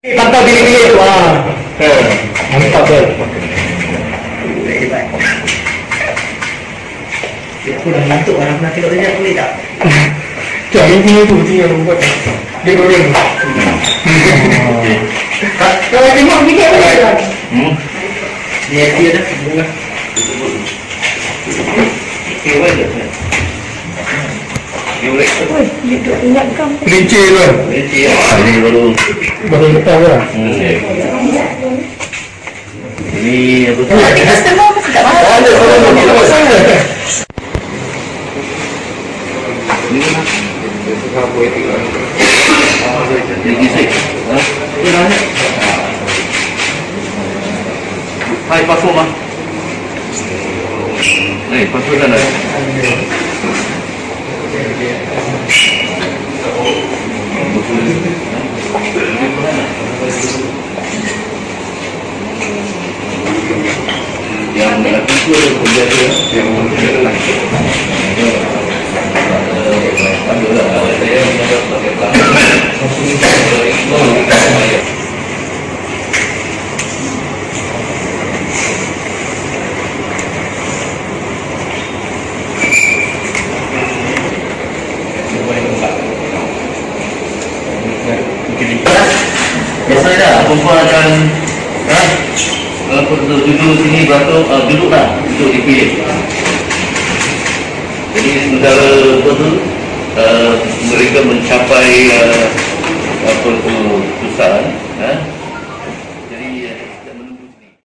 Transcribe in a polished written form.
Pantau pilih-pilih tu. Mantap betul. Aku dah ngantuk, orang nak tengok dia boleh tak? Jangan tu yang buat. Dia goreng. Kalau tengok ni kan boleh tak? Dia dah. Oi, dia duk ingatkan. Kelinci tu. Ini baru. Baru letak lah. Ini apa tu? Nanti customer pun tak mahal. Ada orang Hai pasok mah. Pasok sana. Yang lelaki itu ada kerja dia, yang lelaki. Ada lah, saya mendapat pakai tangan. Biasanya dah, perempuan akan duduk sini, beratur, duduklah, duduk dipilih. Jadi sementara apa tu, mereka mencapai apa tu keputusan,